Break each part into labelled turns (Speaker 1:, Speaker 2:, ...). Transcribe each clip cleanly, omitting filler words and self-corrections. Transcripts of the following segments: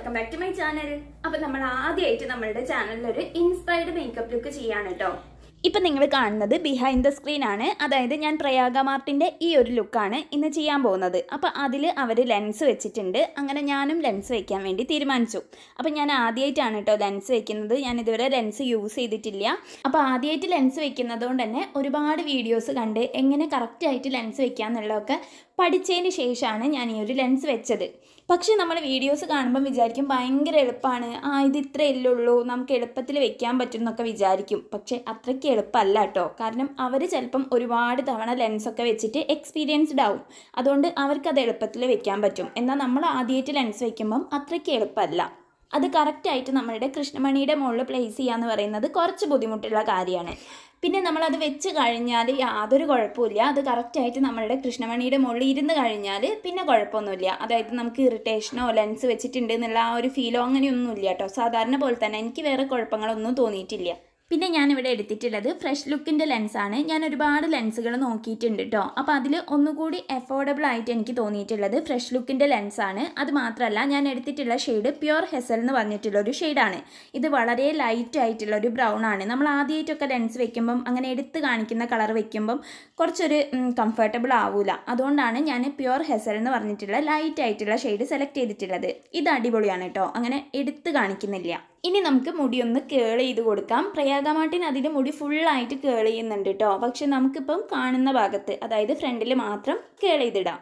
Speaker 1: welcome back to my channel. അപ്പോൾ നമ്മൾ ആദ്യമായിട്ട് നമ്മുടെ ചാനലിൽ ഒരു ഇൻസ്പയർഡ് മേക്കപ്പ് ലുക്ക് ചെയ്യാണ് ട്ടോ. ഇപ്പോൾ നിങ്ങൾ കാണുന്നത് ബിഹൈൻഡ് ദ സ്ക്രീൻ ആണ്. അതായത് ഞാൻ പ്രയാഗ മാർട്ടിന്റെ ഈ ഒരു ലുക്കാണ് ഇന്ന് ചെയ്യാൻ പോകുന്നത്. അപ്പോൾ അതിൽ അവർ ലെൻസ് വെച്ചിട്ടുണ്ട്. അങ്ങനെ ഞാനും ലെൻസ് വെക്കാൻ വേണ്ടി തീരുമാനിച്ചു. അപ്പോൾ ഞാൻ ആദ്യമായിട്ടാണ് ട്ടോ ലെൻസ് വെക്കുന്നത്. ഞാൻ ഇതുവരെ ലെൻസ് യൂസ് ചെയ്തിട്ടില്ല. അപ്പോൾ ആദ്യമായിട്ട് ലെൻസ് വെക്കുന്നതുകൊണ്ട് തന്നെ ഒരുപാട് വീഡിയോസ് കണ്ട് എങ്ങനെ കറക്റ്റായിട്ട് ലെൻസ് വെക്കാന്നുള്ളതൊക്കെ പഠിച്ചതിന് ശേഷമാണ് ഞാൻ ഈ ഒരു ലെൻസ് വെച്ചത്. പക്ഷേ നമ്മൾ വീഡിയോസ് കാണുമ്പോൾ വിചാരിക്കും ഭയങ്കര എളുപ്പമാണ്, ഇത് ഇത്രയല്ലേ ഉള്ളൂ, നമുക്ക് എളുപ്പത്തിൽ വെക്കാൻ പറ്റും എന്നൊക്കെ വിചാരിക്കും. പക്ഷേ അത്രയ്ക്ക് എളുപ്പമല്ല കേട്ടോ. കാരണം അവർ ചിലപ്പം ഒരുപാട് തവണ ലെൻസൊക്കെ വെച്ചിട്ട് എക്സ്പീരിയൻസ്ഡ് ആവും. അതുകൊണ്ട് അവർക്കത് എളുപ്പത്തിൽ വെക്കാൻ പറ്റും. എന്നാൽ നമ്മൾ ആദ്യമായിട്ട് ലെൻസ് വയ്ക്കുമ്പം അത്രയ്ക്ക് എളുപ്പമല്ല. അത് കറക്റ്റായിട്ട് നമ്മളുടെ കൃഷ്ണമണിയുടെ മുകളിൽ പ്ലേസ് ചെയ്യുക എന്ന് പറയുന്നത് കുറച്ച് ബുദ്ധിമുട്ടുള്ള കാര്യമാണ്. പിന്നെ നമ്മളത് വെച്ച് കഴിഞ്ഞാൽ യാതൊരു കുഴപ്പമില്ല. അത് കറക്റ്റായിട്ട് നമ്മളുടെ കൃഷ്ണമണിയുടെ മുകളിൽ ഇരുന്ന് കഴിഞ്ഞാൽ പിന്നെ കുഴപ്പമൊന്നുമില്ല. അതായത് നമുക്ക് ഇറിറ്റേഷനോ ലെൻസ് വെച്ചിട്ടുണ്ട് എന്നുള്ള ആ ഒരു ഫീലോ അങ്ങനെയൊന്നുമില്ല കേട്ടോ. സാധാരണ പോലെ തന്നെ എനിക്ക് വേറെ കുഴപ്പങ്ങളൊന്നും തോന്നിയിട്ടില്ല. പിന്നെ ഞാനിവിടെ എടുത്തിട്ടുള്ളത് ഫ്രഷ് ലുക്കിൻ്റെ ലെൻസാണ്. ഞാൻ ഒരുപാട് ലെൻസുകൾ നോക്കിയിട്ടുണ്ട് കേട്ടോ. അപ്പോൾ അതിൽ ഒന്നുകൂടി അഫോർഡബിൾ ആയിട്ട് എനിക്ക് തോന്നിയിട്ടുള്ളത് ഫ്രഷ് ലുക്കിൻ്റെ ലെൻസാണ്. അത് മാത്രമല്ല ഞാൻ എടുത്തിട്ടുള്ള ഷെയ്ഡ് പ്യുർ ഹെസൽ എന്ന് പറഞ്ഞിട്ടുള്ളൊരു ഷെയ്ഡാണ്. ഇത് വളരെ ലൈറ്റ് ആയിട്ടുള്ളൊരു ബ്രൗൺ ആണ്. നമ്മൾ ആദ്യമായിട്ടൊക്കെ ലെൻസ് വെക്കുമ്പം അങ്ങനെ എടുത്ത് കാണിക്കുന്ന കളർ വെക്കുമ്പം കുറച്ചൊരു കംഫർട്ടബിൾ ആവില്ല. അതുകൊണ്ടാണ് ഞാൻ പ്യുർ ഹെസൽ എന്ന് പറഞ്ഞിട്ടുള്ള ലൈറ്റ് ആയിട്ടുള്ള ഷെയ്ഡ് സെലക്ട് ചെയ്തിട്ടുള്ളത്. ഇത് അടിപൊളിയാണ് കേട്ടോ, അങ്ങനെ എടുത്ത് കാണിക്കുന്നില്ല. ഇനി നമുക്ക് മുടി ഒന്ന് കേൾ ചെയ്ത് കൊടുക്കാം. പ്രയാഗ മാർട്ടിൻ അതിൽ മുടി ഫുള്ളായിട്ട് കേൾ ചെയ്യുന്നുണ്ട് കേട്ടോ. പക്ഷെ നമുക്കിപ്പം കാണുന്ന ഭാഗത്ത്, അതായത് ഫ്രണ്ടിൽ മാത്രം കേൾ ചെയ്തിടാം.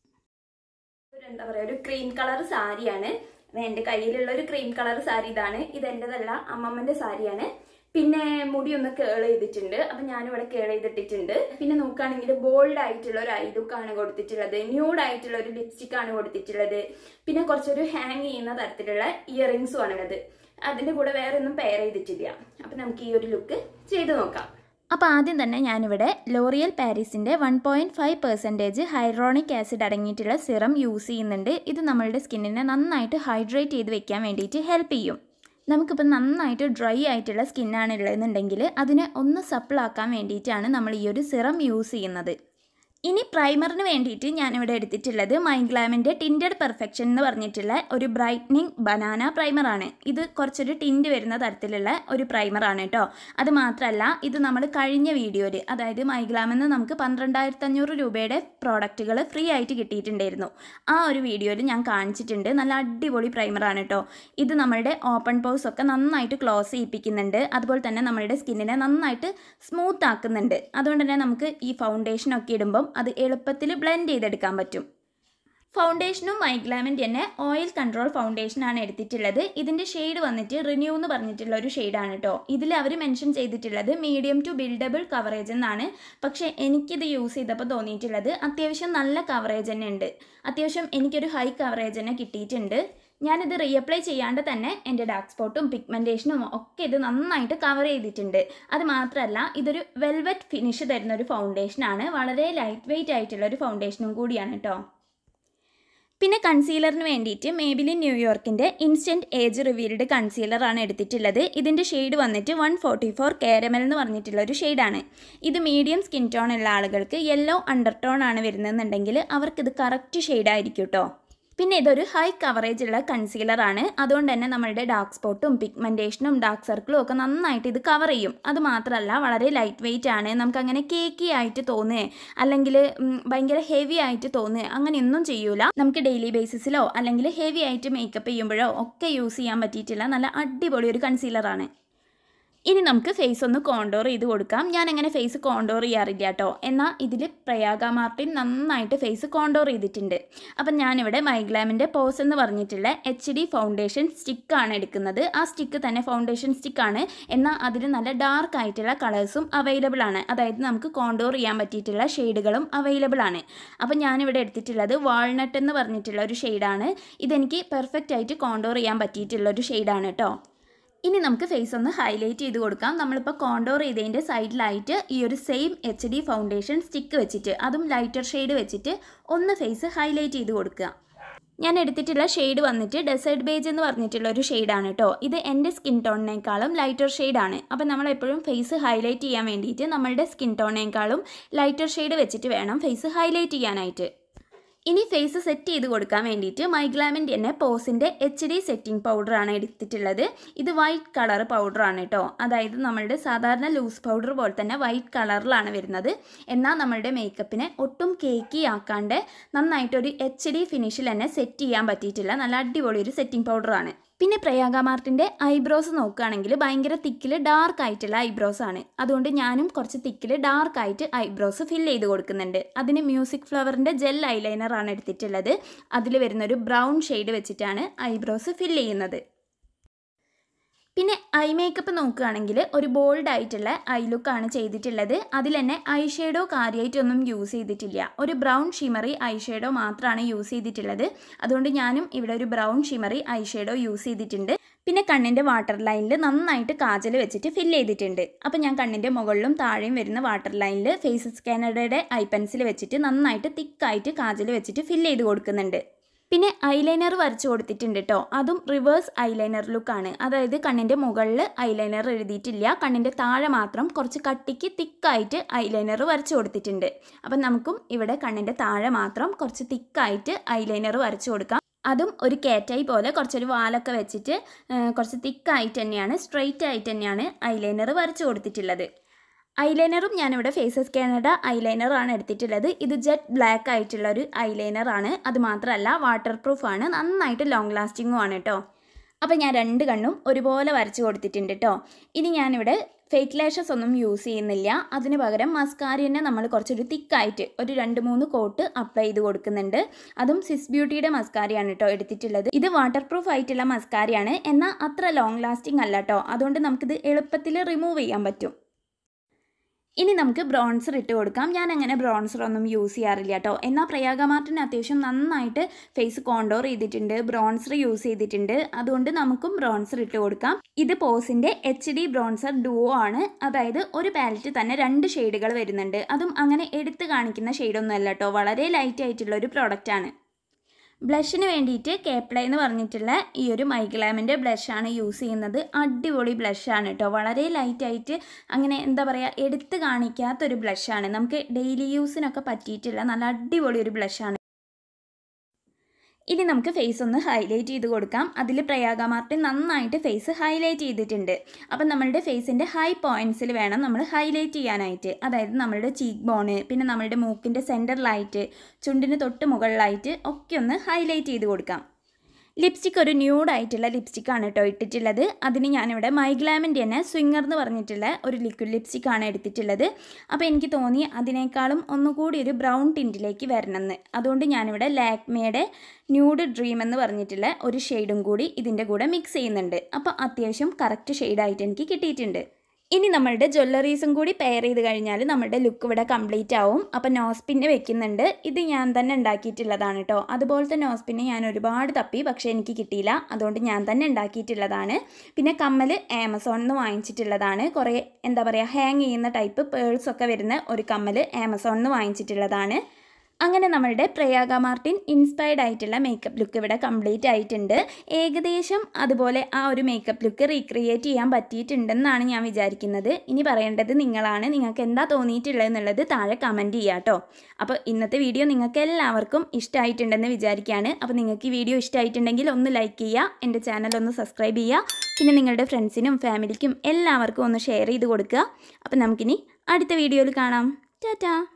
Speaker 1: എന്താ പറയുക, ഒരു ക്രീം കളർ സാരിയാണ്. എൻ്റെ കയ്യിലുള്ള ഒരു ക്രീം കളർ സാരി ഇതാണ്. ഇതെൻ്റെതല്ല, അമ്മമ്മൻ്റെ സാരിയാണ്. പിന്നെ മുടി ഒന്ന് കേൾ ചെയ്തിട്ടുണ്ട്. അപ്പം ഞാനിവിടെ കേൾ ചെയ്തിട്ടിട്ടുണ്ട്. പിന്നെ നോക്കുകയാണെങ്കിൽ ബോൾഡ് ആയിട്ടുള്ള ഒരു ഐ ലുക്കാണ് കൊടുത്തിട്ടുള്ളത്. ന്യൂഡ് ആയിട്ടുള്ള ഒരു ലിപ്സ്റ്റിക് ആണ് കൊടുത്തിട്ടുള്ളത്. പിന്നെ കുറച്ചൊരു ഹാങ് ചെയ്യുന്ന തരത്തിലുള്ള ഇയറിങ്സും ആണുള്ളത്. അതിൻ്റെ കൂടെ വേറെ ഒന്നും പെയർ ചെയ്തിട്ടില്ല. അപ്പം നമുക്ക് ഈ ഒരു ലുക്ക് ചെയ്ത് നോക്കാം. അപ്പോൾ ആദ്യം തന്നെ ഞാനിവിടെ ലോറിയൽ പാരീസിൻ്റെ 1.5% ഹൈഡ്രോണിക് ആസിഡ് അടങ്ങിയിട്ടുള്ള സിറം യൂസ് ചെയ്യുന്നുണ്ട്. ഇത് നമ്മളുടെ സ്കിന്നിനെ നന്നായിട്ട് ഹൈഡ്രേറ്റ് ചെയ്ത് വെക്കാൻ വേണ്ടിയിട്ട് ഹെൽപ്പ് ചെയ്യും. നമുക്കിപ്പോൾ നന്നായിട്ട് ഡ്രൈ ആയിട്ടുള്ള സ്കിന്നാണ് ഉള്ളതെന്നുണ്ടെങ്കിൽ അതിനെ ഒന്ന് സപ്പിളാക്കാൻ വേണ്ടിയിട്ടാണ് നമ്മൾ ഈ ഒരു സിറം യൂസ് ചെയ്യുന്നത്. ഇനി പ്രൈമറിന് വേണ്ടിയിട്ട് ഞാനിവിടെ എടുത്തിട്ടുള്ളത് മൈഗ്ലാമിൻ്റെ ടിൻറ്റഡ് പെർഫെക്ഷൻ എന്ന് പറഞ്ഞിട്ടുള്ള ഒരു ബ്രൈറ്റനിങ് ബനാന പ്രൈമറാണ്. ഇത് കുറച്ചൊരു ടിൻറ്റ് വരുന്ന തരത്തിലുള്ള ഒരു പ്രൈമറാണ് കേട്ടോ. അത് മാത്രമല്ല, ഇത് നമ്മൾ കഴിഞ്ഞ വീഡിയോയിൽ, അതായത് മൈഗ്ലാമെന്ന് നമുക്ക് 12,500 രൂപയുടെ പ്രോഡക്റ്റുകൾ ഫ്രീ ആയിട്ട് കിട്ടിയിട്ടുണ്ടായിരുന്നു. ആ ഒരു വീഡിയോയിൽ ഞാൻ കാണിച്ചിട്ടുണ്ട്. നല്ല അടിപൊളി പ്രൈമറാണ് കേട്ടോ. ഇത് നമ്മളുടെ ഓപ്പൺ പോഴ്സ് ഒക്കെ നന്നായിട്ട് ക്ലോസ് ചെയ്യിപ്പിക്കുന്നുണ്ട്. അതുപോലെ തന്നെ നമ്മളുടെ സ്കിന്നിനെ നന്നായിട്ട് സ്മൂത്ത് ആക്കുന്നുണ്ട്. അതുകൊണ്ട് തന്നെ നമുക്ക് ഈ ഫൗണ്ടേഷനൊക്കെ ഇടുമ്പം അത് എളുപ്പത്തിൽ ബ്ലെൻഡ് ചെയ്തെടുക്കാൻ പറ്റും. ഫൗണ്ടേഷനും മൈഗ്ലാമിൻ്റെ തന്നെ ഓയിൽ കൺട്രോൾ ഫൗണ്ടേഷനാണ് എടുത്തിട്ടുള്ളത്. ഇതിൻ്റെ ഷെയ്ഡ് വന്നിട്ട് റിന്യൂ എന്ന് പറഞ്ഞിട്ടുള്ള ഒരു ഷെയ്ഡാണ് കേട്ടോ. ഇതിൽ അവർ മെൻഷൻ ചെയ്തിട്ടുള്ളത് മീഡിയം ടു ബിൽഡബിൾ കവറേജ് എന്നാണ്. പക്ഷേ എനിക്കിത് യൂസ് ചെയ്തപ്പോൾ തോന്നിയിട്ടുള്ളത് അത്യാവശ്യം നല്ല കവറേജ് തന്നെ ഉണ്ട്. അത്യാവശ്യം എനിക്കൊരു ഹൈ കവറേജ് തന്നെ കിട്ടിയിട്ടുണ്ട്. ഞാനിത് റീഅപ്ലൈ ചെയ്യാണ്ട് തന്നെ എൻ്റെ ഡാർക്ക് സ്പോട്ടും പിഗ്മെൻറ്റേഷനും ഒക്കെ ഇത് നന്നായിട്ട് കവർ ചെയ്തിട്ടുണ്ട്. അത് മാത്രമല്ല, ഇതൊരു വെൽവെറ്റ് ഫിനിഷ് തരുന്ന ഒരു ഫൗണ്ടേഷനാണ്. വളരെ ലൈറ്റ് വെയ്റ്റ് ആയിട്ടുള്ള ഒരു ഫൗണ്ടേഷനും കൂടിയാണ് കേട്ടോ. പിന്നെ കൺസീലറിന് വേണ്ടിയിട്ട് മേബിലിൻ ന്യൂയോർക്കിൻ്റെ ഇൻസ്റ്റൻറ്റ് ഏജ് റിവീൽഡ് കൺസീലറാണ് എടുത്തിട്ടുള്ളത്. ഇതിൻ്റെ ഷെയ്ഡ് വന്നിട്ട് 144 കാരമൽ എന്ന് പറഞ്ഞിട്ടുള്ള ഒരു ഷെയ്ഡാണ്. ഇത് മീഡിയം സ്കിൻ ടോൺ ഉള്ള ആളുകൾക്ക് യെല്ലോ അണ്ടർടോൺ ആണ് വരുന്നതെന്നുണ്ടെങ്കിൽ അവർക്കിത് കറക്റ്റ് ഷെയ്ഡായിരിക്കും കേട്ടോ. പിന്നെ ഇതൊരു ഹൈ കവറേജ് ഉള്ള കൺസീലറാണ്. അതുകൊണ്ട് തന്നെ നമ്മളുടെ ഡാർക്ക് സ്പോട്ടും പിഗ്മെൻറ്റേഷനും ഡാർക്ക് സർക്കിളും ഒക്കെ നന്നായിട്ട് ഇത് കവർ ചെയ്യും. അത് മാത്രമല്ല, വളരെ ലൈറ്റ് വെയ്റ്റ് ആണ്. നമുക്കങ്ങനെ കേക്കി ആയിട്ട് തോന്നുക അല്ലെങ്കിൽ ഭയങ്കര ഹെവി ആയിട്ട് തോന്നുക അങ്ങനെയൊന്നും ചെയ്യൂല. നമുക്ക് ഡെയിലി ബേസിസിലോ അല്ലെങ്കിൽ ഹെവി ആയിട്ട് മേക്കപ്പ് ചെയ്യുമ്പോഴോ ഒക്കെ യൂസ് ചെയ്യാൻ പറ്റിയിട്ടുള്ള നല്ല അടിപൊളി ഒരു കൺസീലറാണ്. ഇനി നമുക്ക് ഫേസ് ഒന്ന് കോണ്ടോർ ചെയ്ത് കൊടുക്കാം. ഞാൻ അങ്ങനെ ഫേസ് കോണ്ടോർ ചെയ്യാറില്ല കേട്ടോ. എന്നാൽ ഇതിൽ പ്രയാഗ മാർട്ടിൻ നന്നായിട്ട് ഫേസ് കോണ്ടോർ ചെയ്തിട്ടുണ്ട്. അപ്പം ഞാനിവിടെ മൈഗ്ലാമിൻ്റെ പോസ് എന്ന് പറഞ്ഞിട്ടുള്ള HD ഫൗണ്ടേഷൻ സ്റ്റിക്കാണ് എടുക്കുന്നത്. ആ സ്റ്റിക്ക് തന്നെ ഫൗണ്ടേഷൻ സ്റ്റിക്കാണ്. എന്നാൽ അതിൽ നല്ല ഡാർക്ക് ആയിട്ടുള്ള കളേഴ്സും അവൈലബിൾ ആണ്. അതായത് നമുക്ക് കോണ്ടോർ ചെയ്യാൻ പറ്റിയിട്ടുള്ള ഷെയ്ഡുകളും അവൈലബിൾ ആണ്. അപ്പം ഞാനിവിടെ എടുത്തിട്ടുള്ളത് വാൾനട്ട് എന്ന് പറഞ്ഞിട്ടുള്ള ഒരു ഷെയ്ഡാണ്. ഇതെനിക്ക് പെർഫെക്റ്റ് ആയിട്ട് കോണ്ടോർ ചെയ്യാൻ പറ്റിയിട്ടുള്ളൊരു ഷെയ്ഡാണ് കേട്ടോ. ഇനി നമുക്ക് ഫേസ് ഒന്ന് ഹൈലൈറ്റ് ചെയ്ത് കൊടുക്കാം. നമ്മളിപ്പോൾ കോണ്ടോർ ചെയ്തതിൻ്റെ സൈഡിലായിട്ട് ഈ ഒരു സെയിം HD ഫൗണ്ടേഷൻ സ്റ്റിക്ക് വെച്ചിട്ട്, അതും ലൈറ്റർ ഷെയ്ഡ് വെച്ചിട്ട് ഒന്ന് ഫേസ് ഹൈലൈറ്റ് ചെയ്ത് കൊടുക്കുക. ഞാൻ എടുത്തിട്ടുള്ള ഷെയ്ഡ് വന്നിട്ട് ഡെസേർട്ട് ബേജ് എന്ന് പറഞ്ഞിട്ടുള്ള ഒരു ഷെയ്ഡാണ് കേട്ടോ. ഇത് എൻ്റെ സ്കിൻ ടോണിനേക്കാളും ലൈറ്റർ ഷെയ്ഡാണ്. അപ്പം നമ്മളെപ്പോഴും ഫേസ് ഹൈലൈറ്റ് ചെയ്യാൻ വേണ്ടിയിട്ട് നമ്മളുടെ സ്കിൻ ടോണിനേക്കാളും ലൈറ്റർ ഷെയ്ഡ് വെച്ചിട്ട് വേണം ഫേസ് ഹൈലൈറ്റ് ചെയ്യാനായിട്ട്. ഇനി ഫേസ് സെറ്റ് ചെയ്ത് കൊടുക്കാൻ വേണ്ടിയിട്ട് മൈഗ്ലാമിൻ്റെ തന്നെ പോസിൻ്റെ HD സെറ്റിംഗ് പൗഡറാണ് എടുത്തിട്ടുള്ളത്. ഇത് വൈറ്റ് കളർ പൗഡറാണ് കേട്ടോ. അതായത് നമ്മളുടെ സാധാരണ ലൂസ് പൗഡർ പോലെ തന്നെ വൈറ്റ് കളറിലാണ് വരുന്നത്. എന്നാൽ നമ്മളുടെ മേക്കപ്പിനെ ഒട്ടും കേക്കി ആക്കാണ്ട് നന്നായിട്ടൊരു HD ഫിനിഷിൽ തന്നെ സെറ്റ് ചെയ്യാൻ പറ്റിയിട്ടുള്ള നല്ല അടിപൊളി ഒരു സെറ്റിംഗ് പൗഡറാണ്. പിന്നെ പ്രയാഗ മാർട്ടിൻ്റെ ഐബ്രോസ് നോക്കുകയാണെങ്കിൽ ഭയങ്കര തിക്കിൽ ഡാർക്ക് ആയിട്ടുള്ള ഐബ്രോസ് ആണ്. അതുകൊണ്ട് ഞാനും കുറച്ച് തിക്കിൽ ഡാർക്ക് ആയിട്ട് ഐബ്രോസ് ഫിൽ ചെയ്ത് കൊടുക്കുന്നുണ്ട്. അതിന് മ്യൂസിക് ഫ്ലവറിൻ്റെ ജെൽ ഐലൈനർ ആണ് എടുത്തിട്ടുള്ളത്. അതിൽ വരുന്നൊരു ബ്രൗൺ ഷെയ്ഡ് വെച്ചിട്ടാണ് ഐബ്രോസ് ഫിൽ ചെയ്യുന്നത്. പിന്നെ ഐ മേക്കപ്പ് നോക്കുകയാണെങ്കിൽ ഒരു ബോൾഡ് ആയിട്ടുള്ള ഐ ലുക്കാണ് ചെയ്തിട്ടുള്ളത്. അതിൽ തന്നെ ഐ ഷേഡോ കാര്യമായിട്ടൊന്നും യൂസ് ചെയ്തിട്ടില്ല. ഒരു ബ്രൗൺ ഷിമറി ഐ ഷേഡോ മാത്രമാണ് യൂസ് ചെയ്തിട്ടുള്ളത്. അതുകൊണ്ട് ഞാനും ഇവിടെ ഒരു brown shimmery eye shadow use ചെയ്തിട്ടുണ്ട്. പിന്നെ കണ്ണിൻ്റെ വാട്ടർ ലൈനിൽ നന്നായിട്ട് കാജൽ വെച്ചിട്ട് ഫിൽ ചെയ്തിട്ടുണ്ട്. അപ്പോൾ ഞാൻ കണ്ണിൻ്റെ മുകളിലും താഴെയും വരുന്ന വാട്ടർ ലൈനിൽ ഫേസസ് കാനഡയുടെ ഐ പെൻസിൽ വെച്ചിട്ട് നന്നായിട്ട് തിക്കായിട്ട് കാജൽ വെച്ചിട്ട് ഫിൽ ചെയ്ത് കൊടുക്കുന്നുണ്ട്. പിന്നെ ഐലൈനർ വരച്ച് കൊടുത്തിട്ടുണ്ട് കേട്ടോ. അതും റിവേഴ്സ് ഐലൈനർ ലുക്കാണ്. അതായത് കണ്ണിൻ്റെ മുകളിൽ ഐലൈനർ എഴുതിയിട്ടില്ല, കണ്ണിൻ്റെ താഴെ മാത്രം കുറച്ച് കട്ടിക്ക് തിക്കായിട്ട് ഐലൈനർ വരച്ച് കൊടുത്തിട്ടുണ്ട്. അപ്പം നമുക്കും ഇവിടെ കണ്ണിൻ്റെ താഴെ മാത്രം കുറച്ച് തിക്കായിട്ട് ഐലൈനർ വരച്ച് കൊടുക്കാം. അതും ഒരു കേറ്റായി പോലെ കുറച്ചൊരു വാലൊക്കെ വെച്ചിട്ട് കുറച്ച് തിക്കായിട്ട് തന്നെയാണ്, സ്ട്രെയിറ്റ് ആയിട്ട് തന്നെയാണ് ഐലൈനർ വരച്ച് കൊടുത്തിട്ടുള്ളത്. ഐലൈനറും ഞാനിവിടെ ഫേസസ് കാനഡ ഐലൈനറാണ് എടുത്തിട്ടുള്ളത്. ഇത് ജെറ്റ് ബ്ലാക്ക് ആയിട്ടുള്ള ഒരു ഐലൈനറാണ്. അത് മാത്രമല്ല വാട്ടർ പ്രൂഫാണ്, നന്നായിട്ട് ലോങ് ലാസ്റ്റിങ്ങും ആണ് കേട്ടോ. അപ്പോൾ ഞാൻ രണ്ട് കണ്ണും ഒരുപോലെ വരച്ച് കൊടുത്തിട്ടുണ്ട് കേട്ടോ. ഇനി ഞാനിവിടെ ഫേക്ക് ലാഷസ് ഒന്നും യൂസ് ചെയ്യുന്നില്ല. അതിന് പകരം മസ്കാര തന്നെ നമ്മൾ കുറച്ചൊരു തിക്കായിട്ട് ഒരു 2-3 കോട്ട് അപ്ലൈ ചെയ്ത് കൊടുക്കുന്നുണ്ട്. അതും സിസ് ബ്യൂട്ടിയുടെ മസ്കാരയാണ് കേട്ടോ എടുത്തിട്ടുള്ളത്. ഇത് വാട്ടർ പ്രൂഫ് ആയിട്ടുള്ള മസ്കാരയാണ്, എന്നാൽ അത്ര ലോങ് ലാസ്റ്റിംഗ് അല്ല കേട്ടോ. അതുകൊണ്ട് നമുക്കിത് എളുപ്പത്തിൽ റിമൂവ് ചെയ്യാൻ പറ്റും. ഇനി നമുക്ക് ബ്രോൺസർ ഇട്ട് കൊടുക്കാം. ഞാൻ അങ്ങനെ ബ്രോൺസർ ഒന്നും യൂസ് ചെയ്യാറില്ല കേട്ടോ. എന്നാൽ പ്രയാഗ മാർട്ടിന് അത്യാവശ്യം നന്നായിട്ട് ഫേസ് കോണ്ടോർ ചെയ്തിട്ടുണ്ട്, ബ്രോൺസർ യൂസ് ചെയ്തിട്ടുണ്ട്. അതുകൊണ്ട് നമുക്കും ബ്രോൺസർ ഇട്ട് കൊടുക്കാം. ഇത് പോസിൻ്റെ HD ബ്രോൺസർ ഡുവോ ആണ്. അതായത് ഒരു പാലറ്റ് തന്നെ 2 ഷെയ്ഡുകൾ വരുന്നുണ്ട്. അതും അങ്ങനെ എടുത്ത് കാണിക്കുന്ന ഷെയ്ഡൊന്നും അല്ല കേട്ടോ. വളരെ ലൈറ്റ് ആയിട്ടുള്ള ഒരു പ്രോഡക്റ്റാണ്. ബ്ലഷിന് വേണ്ടിയിട്ട് കേപ്ലൈ എന്ന് പറഞ്ഞിട്ടുള്ള ഈ ഒരു മൈഗ്ലാമിൻ്റെ ബ്ലഷാണ് യൂസ് ചെയ്യുന്നത്. അടിപൊളി ബ്ലഷാണ് കേട്ടോ. വളരെ ലൈറ്റായിട്ട് അങ്ങനെ എന്താ പറയുക, എടുത്ത് കാണിക്കാത്തൊരു ബ്ലഷാണ്. നമുക്ക് ഡെയിലി യൂസിനൊക്കെ പറ്റിയിട്ടുള്ള നല്ല അടിപൊളി ഒരു ബ്ലഷാണ്. ഇനി നമുക്ക് ഫേസ് ഒന്ന് ഹൈലൈറ്റ് ചെയ്ത് കൊടുക്കാം. അതിൽ പ്രയാഗ മാർട്ടിൻ നന്നായിട്ട് ഫേസ് ഹൈലൈറ്റ് ചെയ്തിട്ടുണ്ട്. അപ്പം നമ്മളുടെ ഫേസിൻ്റെ ഹൈ പോയിൻറ്റ്സിൽ വേണം നമ്മൾ ഹൈലൈറ്റ് ചെയ്യാനായിട്ട്. അതായത് നമ്മളുടെ ചീക്ക് ബോണ്, പിന്നെ നമ്മളുടെ മൂക്കിൻ്റെ സെൻറ്ററിലായിട്ട്, ചുണ്ടിന് തൊട്ട് മുകളിലായിട്ട് ഒക്കെ ഒന്ന് ഹൈലൈറ്റ് ചെയ്ത് കൊടുക്കാം. ലിപ്സ്റ്റിക് ഒരു ന്യൂഡായിട്ടുള്ള ലിപ്സ്റ്റിക്കാണ് കേട്ടോ ഇട്ടിട്ടുള്ളത്. അതിന് ഞാനിവിടെ മൈഗ്ലാമിൻ്റെ തന്നെ സ്വിങ്ങർ എന്ന് പറഞ്ഞിട്ടുള്ള ഒരു ലിക്വിഡ് ലിപ്സ്റ്റിക്കാണ് എടുത്തിട്ടുള്ളത്. അപ്പോൾ എനിക്ക് തോന്നി അതിനേക്കാളും ഒന്നുകൂടി ഒരു ബ്രൗൺ ടിൻറ്റിലേക്ക് വരണമെന്ന്. അതുകൊണ്ട് ഞാനിവിടെ ലാക്മേയുടെ ന്യൂഡ് ഡ്രീം എന്ന് പറഞ്ഞിട്ടുള്ള ഒരു ഷെയ്ഡും കൂടി ഇതിൻ്റെ കൂടെ മിക്സ് ചെയ്യുന്നുണ്ട്. അപ്പോൾ അത്യാവശ്യം കറക്റ്റ് ഷെയ്ഡായിട്ട് എനിക്ക് കിട്ടിയിട്ടുണ്ട്. ഇനി നമ്മളുടെ ജ്വല്ലറീസും കൂടി പെയർ ചെയ്ത് കഴിഞ്ഞാൽ നമ്മുടെ ലുക്ക് ഇവിടെ കംപ്ലീറ്റ് ആവും. അപ്പോൾ നോസ് പിന്ന് വെക്കുന്നുണ്ട്. ഇത് ഞാൻ തന്നെ ഉണ്ടാക്കിയിട്ടുള്ളതാണ് കേട്ടോ. അതുപോലത്തെ നോസ് പിന്ന് ഞാൻ ഒരുപാട് തപ്പി, പക്ഷേ എനിക്ക് കിട്ടിയില്ല. അതുകൊണ്ട് ഞാൻ തന്നെ ഉണ്ടാക്കിയിട്ടുള്ളതാണ്. പിന്നെ കമ്മൽ ആമസോണിൽ നിന്ന് വാങ്ങിച്ചിട്ടുള്ളതാണ്. കുറേ എന്താ പറയുക, ഹാങ് ചെയ്യുന്ന ടൈപ്പ് പേൾസൊക്കെ വരുന്ന ഒരു കമ്മൽ ആമസോണിൽ നിന്ന് വാങ്ങിച്ചിട്ടുള്ളതാണ്. അങ്ങനെ നമ്മളുടെ പ്രയാഗ മാർട്ടിൻ ഇൻസ്പയർഡ് ആയിട്ടുള്ള മേക്കപ്പ് ലുക്ക് ഇവിടെ കംപ്ലീറ്റ് ആയിട്ടുണ്ട്. ഏകദേശം അതുപോലെ ആ ഒരു മേക്കപ്പ് ലുക്ക് റീക്രിയേറ്റ് ചെയ്യാൻ പറ്റിയിട്ടുണ്ടെന്നാണ് ഞാൻ വിചാരിക്കുന്നത്. ഇനി പറയേണ്ടത് നിങ്ങളാണ്. നിങ്ങൾക്ക് എന്താ തോന്നിയിട്ടുള്ളത് എന്നുള്ളത് താഴെ കമൻറ്റ് ചെയ്യുക കേട്ടോ. അപ്പോൾ ഇന്നത്തെ വീഡിയോ നിങ്ങൾക്ക് എല്ലാവർക്കും ഇഷ്ടമായിട്ടുണ്ടെന്ന് വിചാരിക്കുകയാണ്. അപ്പോൾ നിങ്ങൾക്ക് ഈ വീഡിയോ ഇഷ്ടമായിട്ടുണ്ടെങ്കിൽ ഒന്ന് ലൈക്ക് ചെയ്യുക, എൻ്റെ ചാനൽ ഒന്ന് സബ്സ്ക്രൈബ് ചെയ്യുക, പിന്നെ നിങ്ങളുടെ ഫ്രണ്ട്സിനും ഫാമിലിക്കും എല്ലാവർക്കും ഒന്ന് ഷെയർ ചെയ്ത് കൊടുക്കുക. അപ്പോൾ നമുക്കിനി അടുത്ത വീഡിയോയിൽ കാണാം. ടാറ്റാ.